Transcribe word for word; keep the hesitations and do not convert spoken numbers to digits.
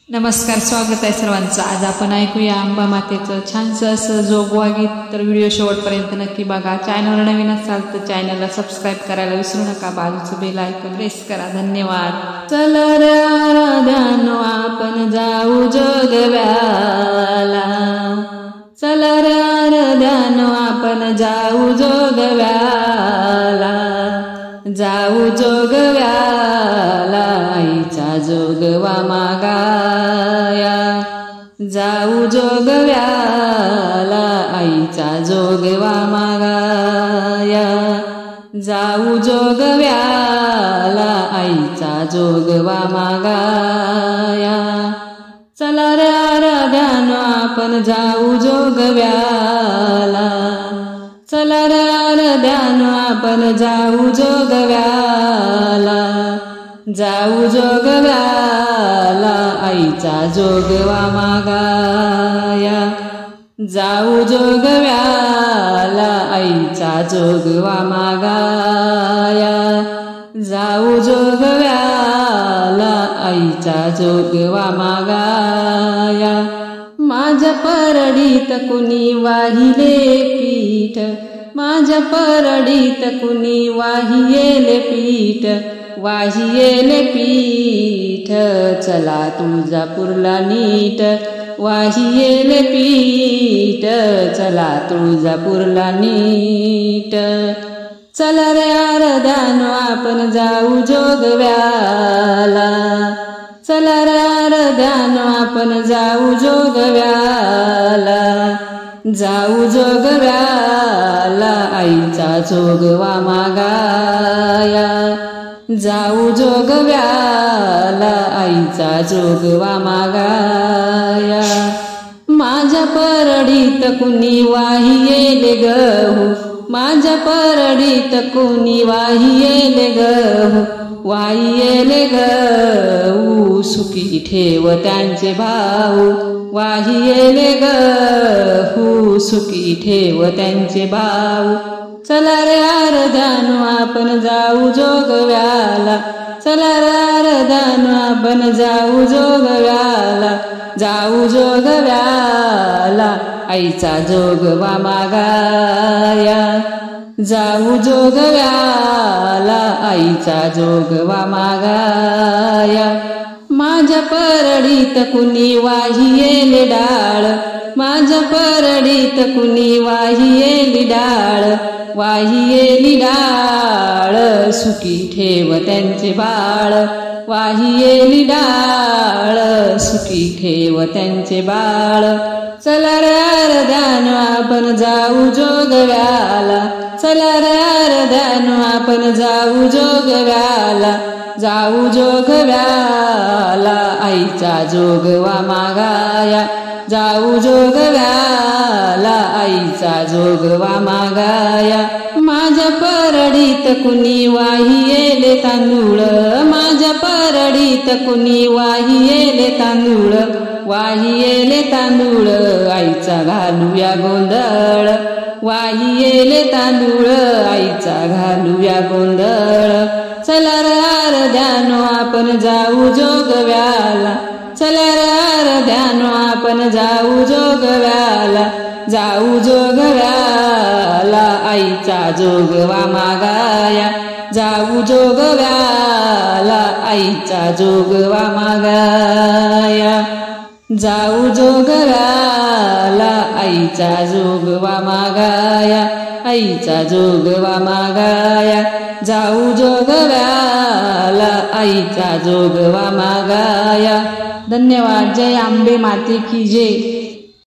नमस्कार, स्वागत आहे सर्वांचं। आज आपण ऐकूया अंबा मातेचं छानसं असं जोगवा गीत। तर व्हिडिओ शेवटपर्यंत नक्की बघा। चॅनलवर नवीन असाल तर चॅनलला सबस्क्राईब करायला विसरू नका, बाजूचं बेल आयकॉन प्रेस करा। धन्यवाद। चला रे आराध्यानो आपण जाऊ जोगव्याला, चला रे आराध्यानो आपण जाऊ जोगव्याला, जाऊ जोगव्याला आईचा जोगवा मागाया, जाऊ जोगव्याला आईचा जोगवा मागाया, जाऊ जोगव्याला आईचा जोगवा मागाया। चला रे आराध्यानो आपण जाऊ जोगव्याला, चला रे आराध्यानो आपण जाऊ जोगव्याला, जाऊ जोगव्याला आईचा जोगवा मागाया, जाऊ जोगव्याला आईचा जोगवा मागाया, जाऊ जोगव्याला आईचा जोगवा मागाया। माझ्या परडीत कुणी वाहिले पीठ, माझ्या परडीत कुणी वाहियेले पीठ, वाहियेले पीठ, चला तुळजापूरला नीट, वाहियेले पीठ, चला तुळजापूरला नीट। चला रे आराध्यानो आपण जाऊ जोगव्याला, चला रे आराध्यानो आपण जाऊ जोगव्याला, जाऊ जोगव्याला आईचा जोगवा मागाया, जाऊ जोगव्याला आईचा जोगवा मागाया। माझ्या परडीत कुणी वाहियेले गहू, माझ्या परडीत कुणी वाहियेले गहू, वाहियेले गहू, सुखी ठेव त्यांचे भाऊ, वाहियेले गहू, सुखी ठेव त्यांचे भाऊ। चला रे आराध्यानो आपण जाऊ जोगव्याला, चला रे आराध्यानो आपण जाऊ जोगव्याला, जाऊ जोगव्याला आईचा जोगवा मागाया, जाऊ जोगव्याला आईचा जोगवा मागाया। माझ्या परडीत कुणी वाहियेले डाळ, माझ्या परडीत कुणी वाहियेली डाळ, वाहियेली डाळ, सुखी ठेव त्यांचे बाळ, वाहियेली डाळ, सुखी ठेव त्यांचे बाळ। चला रे आराध्यानो आपण जाऊ जोगव्याला, चला रे आराध्यानो आपण जाऊ जोगव्याला, जाऊ जोगव्याला आईचा जोगवा मागाया, जाऊ जोगव्याला आईचा जोगवा मागाया। माझ्या परडीत कुणी वाहियेले तांदूळ, माझ्या परडीत कुणी वाहियेले तांदूळ, वाहियेले तांदूळ आईचा घालूया गोंधळ, वाहियेले तांदूळ आईचा घालूया गोंधळ। चला रे आराध्यानो आपण जाऊ जोगव्याला, चला रे आराध्यानो आपण जाऊ जोगव्याला, जाऊ जोगव्याला आईचा जोगवा मागाया, जाऊ जोगव्याला आईचा जोगवा मागाया, जाऊ जोगव्याला आईचा जोगवा मागाया, आईचा जोगवा मागाया, जाऊ जोगव्याला आईचा जोगवा मागाया। धन्यवाद। जय अंबे माते की जय।